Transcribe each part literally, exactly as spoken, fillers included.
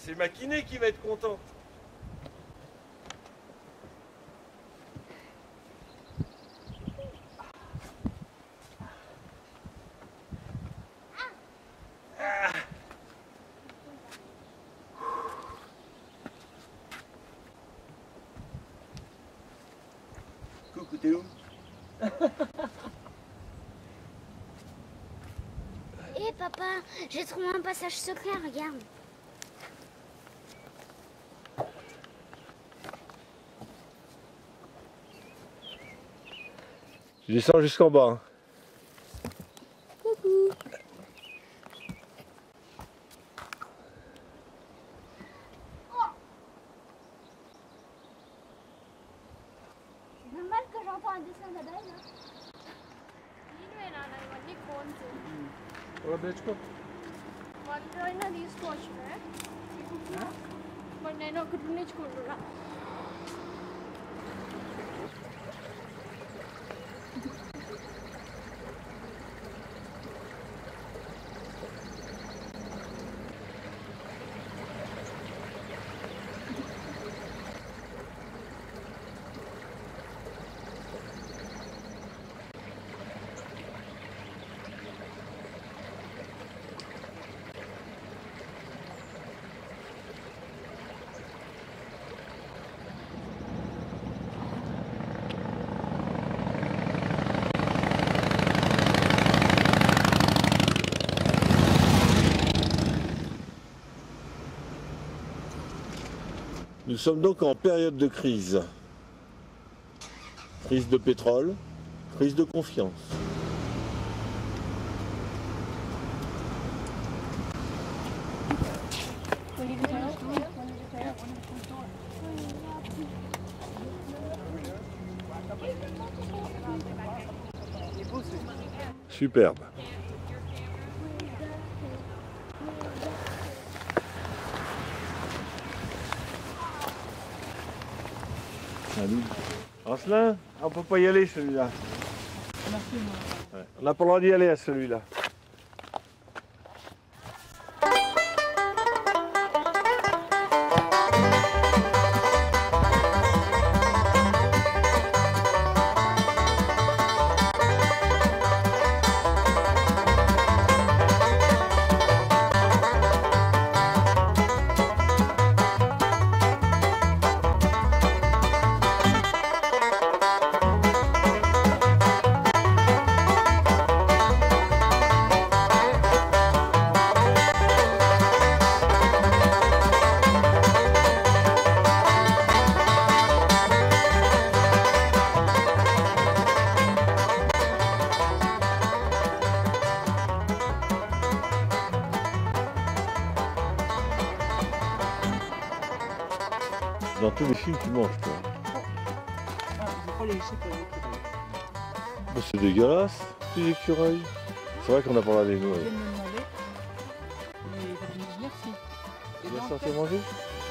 c'est ma kiné qui va être contente. Coucou, t'es où? Hé hey, papa, j'ai trouvé un passage secret, regarde. Je descends jusqu'en bas. Hein. Coucou. C'est normal que j'entends un dessin d'abeille. Nous sommes donc en période de crise. Crise de pétrole, crise de confiance. Superbe. Salut. Ancelin, on peut pas y aller celui-là. Ouais. On n'a pas le droit d'y aller à celui-là. Dans tous les films, tu manges, toi. Ah, il faut pas les laisser pour les écureuils. Bah, c'est dégueulasse, les écureuils. C'est vrai qu'on n'a pas le droit de les Je nourrir. viens de me demander. Mais ils me disent merci. Tu Et vas en sortir fait, manger?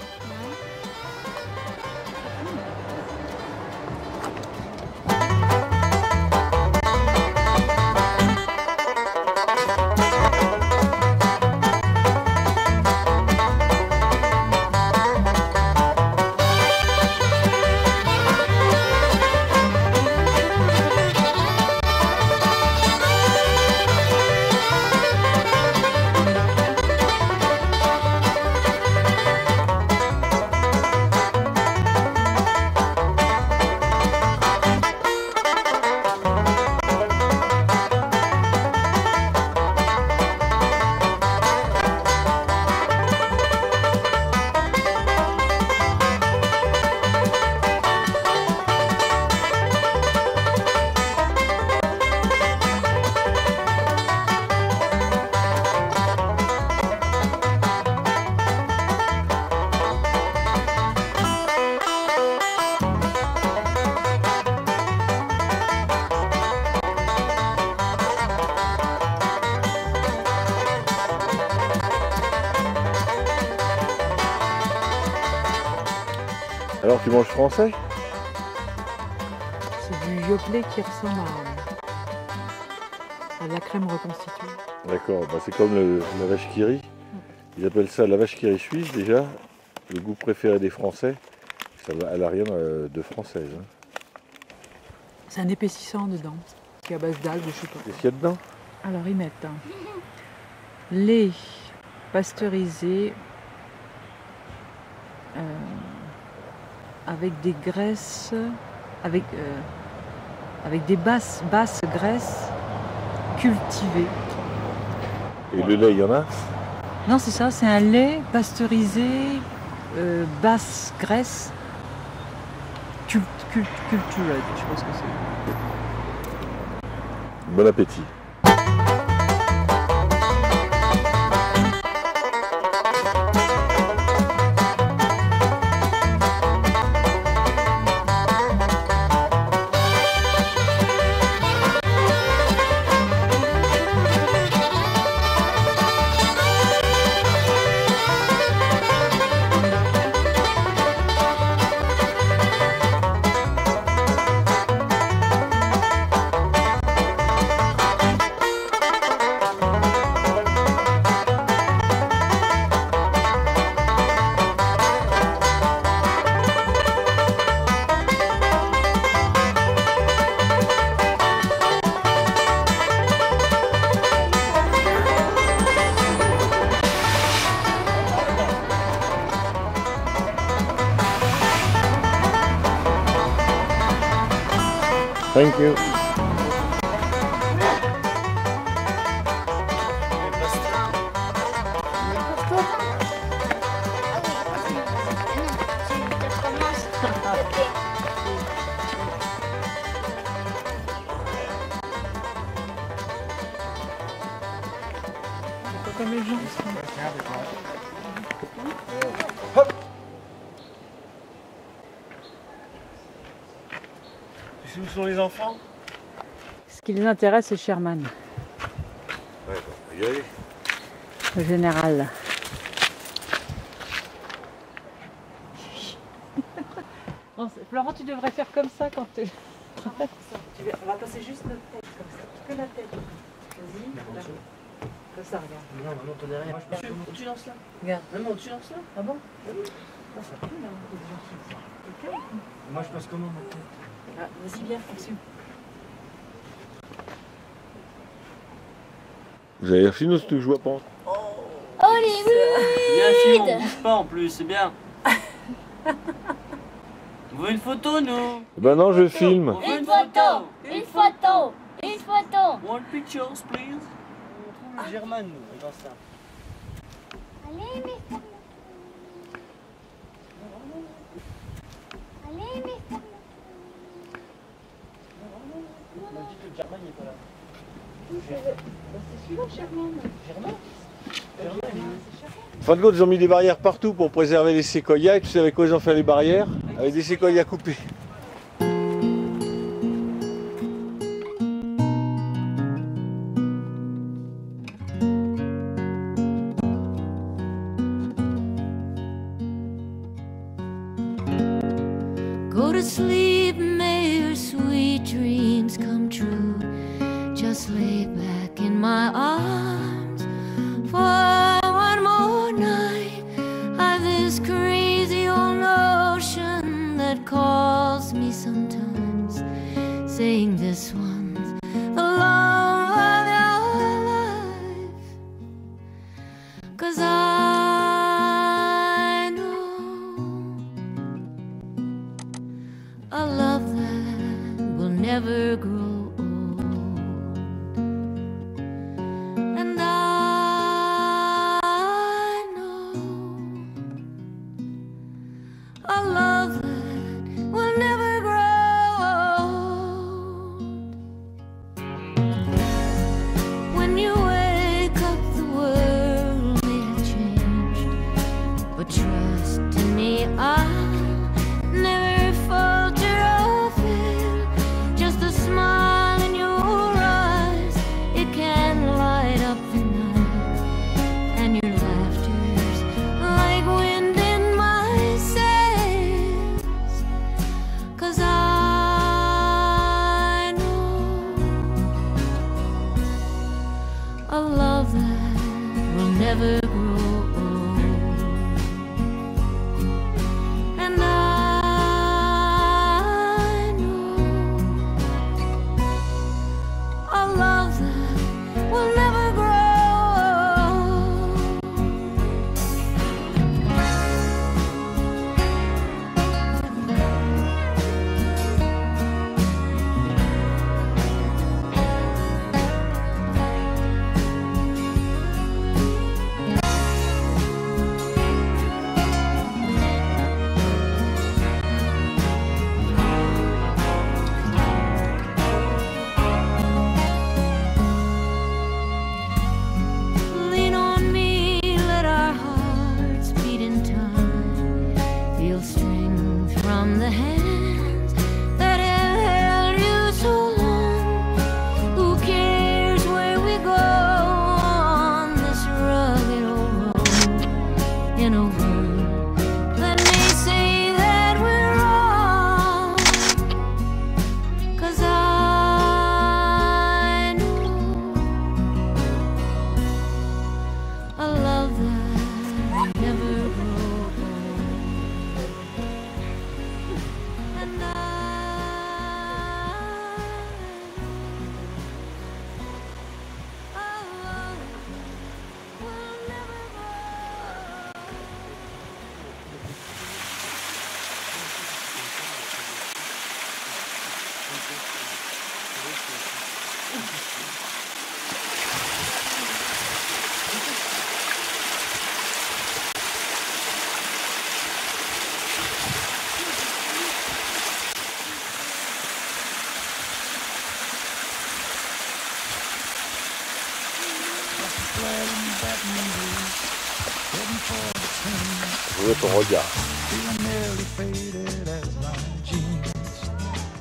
Alors tu manges français? c'est du yoplait qui ressemble à, à de la crème reconstituée. D'accord, bah c'est comme le, la vache qui rit. Ils appellent ça la vache qui rit suisse déjà, le goût préféré des Français. Ça va, elle n'a rien de française. Hein. C'est un épaississant dedans, qui est à base d'algues, je sais pas. Qu'est-ce qu'il y a dedans? Alors ils mettent hein, lait pasteurisé euh, avec des graisses, avec, euh, avec des basses, basses graisses cultivées. Et le lait, il y en a? Non, c'est ça, c'est un lait pasteurisé, euh, basse graisse, cult, cult, cultured, je sais pas ce que c'est. Bon appétit. Thank you. Pas comme les gens. Hop. Tu sais où sont les enfants? Ce qui les intéresse, c'est Sherman, Ouais, on va y aller. le général. Bon, Florent, tu devrais faire comme ça quand tu... On va passer juste notre tête comme ça, que la tête. Vas-y, là. Comme ça, regarde. Non, maman, t'en es rien. Moi, je passe comment? Tu lances là? Regarde. Maman, tu lances là? Ah bon? Ah, ça peut, là. Moi, je passe comment, maintenant? Ah, vas-y, bien, dessus. Vous avez reçu notre joie pas? Hollywood! Bien, Simon, on bouge pas en plus, c'est bien. On veut une photo, nous. Ben non, je filme. On veut Une photo! Une photo! Une photo! One pictures, please. On trouve le German, nous, dans ça. Allez, mister Allez, mister On m'a dit que le German n'est pas là. C'est celui-là, Sherman. German? En fin de compte, ils ont mis des barrières partout pour préserver les séquoias. Et tu sais avec quoi ils ont fait les barrières? Avec des séquoias coupés. Go to sleep, may your sweet dreams come true. Just lay back in my arms for one more night. I've this crazy old notion that calls me sometimes, saying this one's the love of your life. 'Cause I know a love that will never grow old, and I know a love that will never grow old. When you wake up, the world may have changed, but trust in me, I'll never falter or fail. Just a smile Je veux ton regard. Feeling nearly faded as my jeans.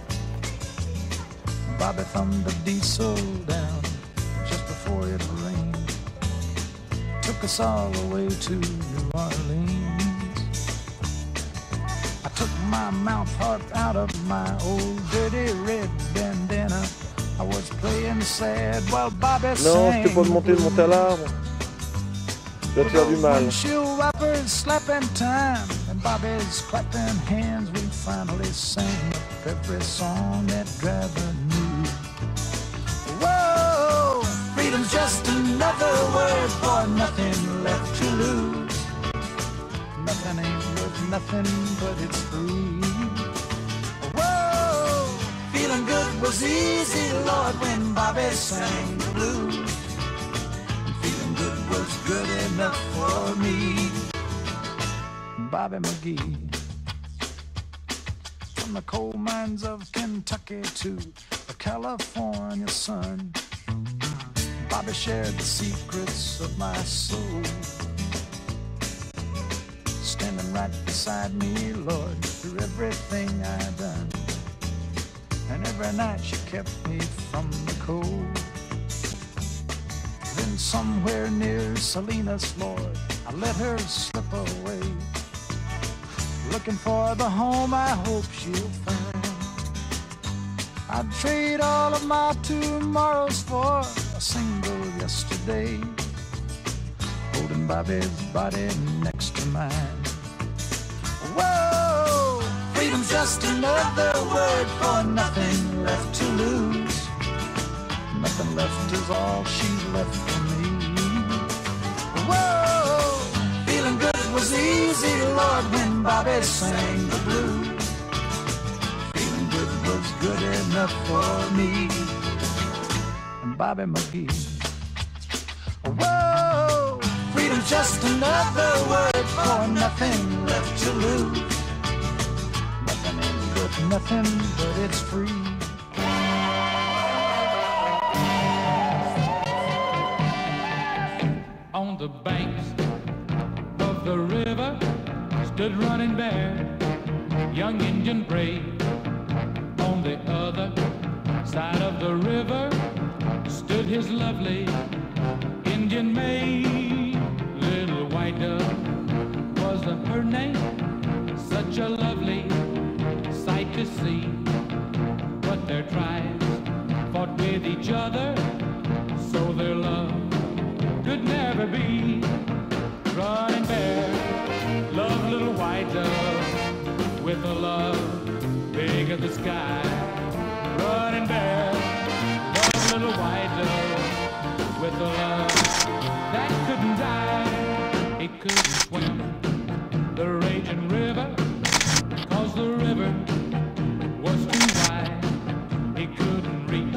Bobby thumbed the diesel down just before it rained. Took us all the way to New Orleans. I took my mouth harp out of my old dirty red bandana. I was playing sad while Bobby sang. Non, je peux pas monter, monter à l'arbre. Tu vas te faire du mal. Windshield wipers slapping time, and Bobby's clapping hands. We finally sang up every song that driver knew. Whoa, freedom's just another word for nothing left to lose. Nothing ain't worth nothing, but it's free. Whoa, feeling good was easy, Lord, when Bobby sang the blues. Was good enough for me. Bobby McGee. From the coal mines of Kentucky to the California sun, Bobby shared the secrets of my soul. Standing right beside me, Lord, through everything I've done. And every night she kept me from the cold. Then somewhere near Salinas, Lord, I let her slip away, looking for the home I hope she'll find. I'd trade all of my tomorrows for a single yesterday, holding Bobby's body next to mine. Whoa, freedom's just another word for nothing left to lose. Nothing left is all she's left for me. Whoa, feeling good was easy, Lord, when Bobby sang the blues. Feeling good was good enough for me. And Bobby McGee. Whoa, freedom's just another word for nothing left to lose. Nothing ain't good, nothing, but it's free. On the banks of the river stood Running Bear, young Indian brave. On the other side of the river stood his lovely Indian maid. Little White Dove was her name, such a lovely sight to see. But their tribes fought with each other, so their love could never be. Running Bear loved Little White Dove with a love big as the sky. Running Bear loved Little White Dove with a love that couldn't die. It couldn't swim the raging river, 'cause the river was too wide. It couldn't reach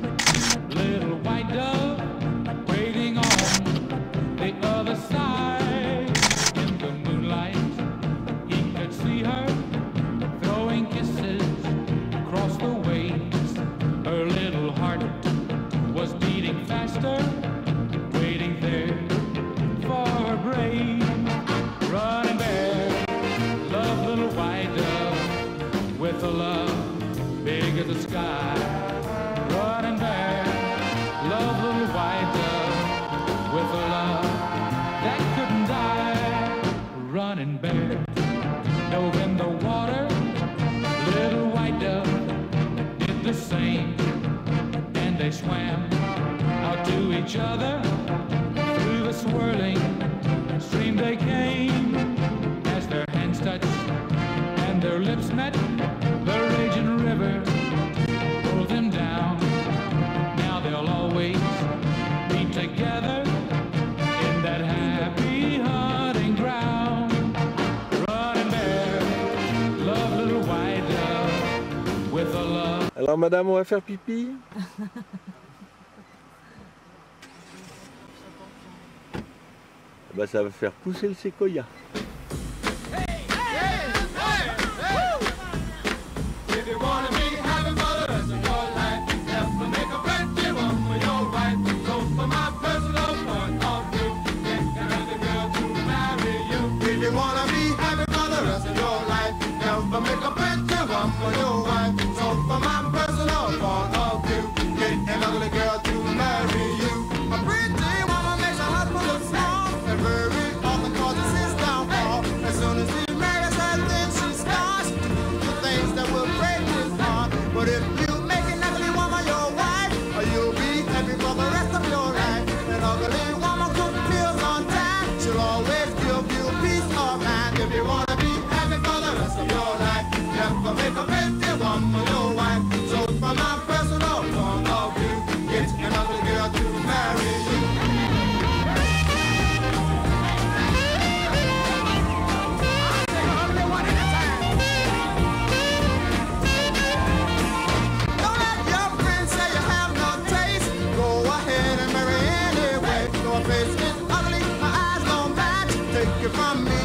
Little White Dove waiting on the other side. In the moonlight he could see her throwing kisses across the waves. Her little heart was beating faster, waiting there for her brave. Running Bear loved Little White Dove with a love big as the sky. Running Bear loved Little White Dove with a love that couldn't die. Running Bear dove in the water, Little White Dove did the same, and they swam out to each other. Through the swirling stream they came, as their hands touched and their lips met, the raging river pulled them down. Now they'll always be together in that happy hunting ground. Running Bear loved Little White Dove with a love. Alors madame, on va faire pipi. bah, ça va faire pousser le séquoia. For your wife, so for my personal point of view, get an ugly girl to marry you. A pretty woman makes a husband look small, and very often causes his downfall. As soon as he marries her, then she starts to do the things that will break his heart. But if you make an ugly woman your wife, you'll be happy for the rest of your life. An ugly woman cooks meals on time, she'll always give you peace of mind. If you wanna be happy for the rest of your life, never make a pretty woman your wife. So from my personal point of view, get an ugly girl to marry you. Don't let your friends say you have no taste. Go ahead and marry anyway. Your face is ugly, my eyes don't match. Take it from me.